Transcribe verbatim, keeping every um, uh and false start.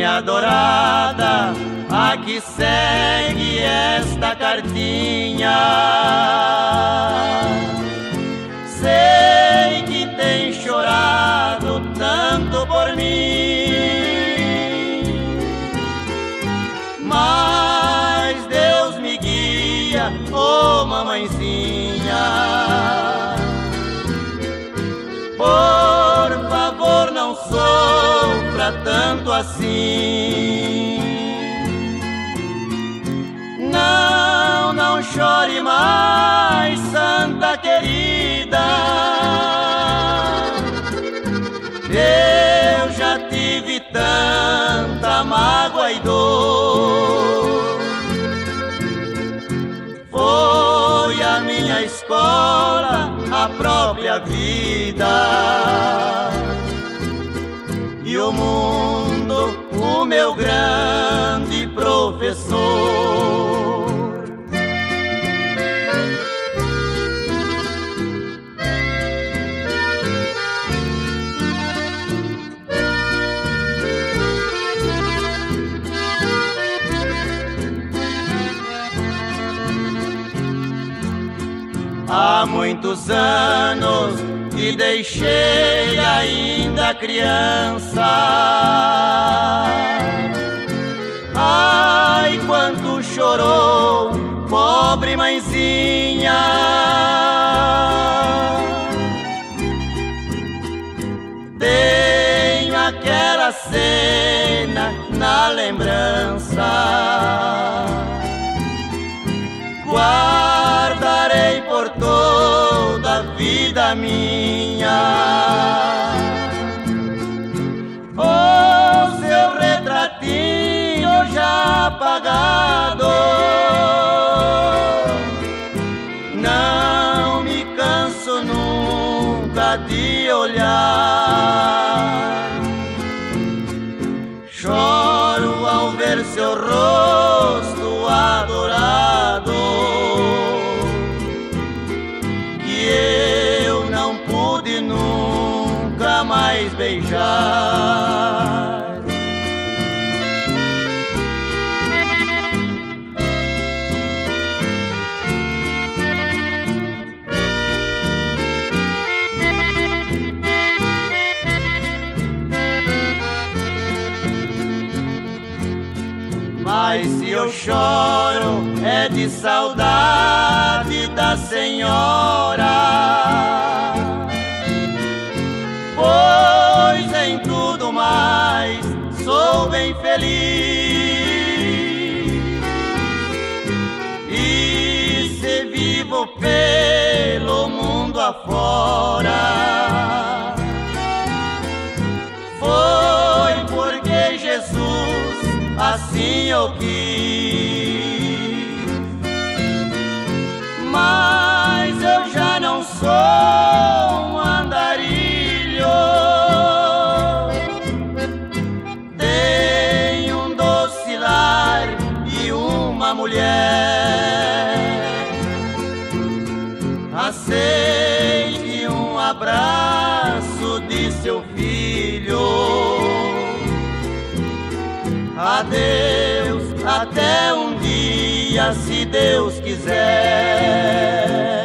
minha adorada, aqui segue esta cartinha. Sei que tem chorado tanto por mim, mas Deus me guia, ô mamãezinha. Por favor, não sofra tanto assim. Não, não chore mais, santa querida. Eu já tive tanta mágoa e dor. Foi a minha escola, a própria vida, e o mundo, o meu grande professor. Há muitos anos que deixei ainda criança. Ai, quanto chorou, pobre mãezinha. Tenho aquela cena na lembrança. Guardarei por toda a vida minha o seu retratinho já apagado. Não me canso nunca de olhar. Choro ao ver seu rosto adorado, que eu não pude nunca mais beijar. Mas se eu choro é de saudade da senhora, pois em tudo mais sou bem feliz. E se vivo pelo mundo afora, foi porque Jesus assim eu quis. Mas eu já não sou um andarilho, tenho um doce lar e uma mulher. Aceite um abraço de seu filho. Adeus, até um dia, se Deus quiser.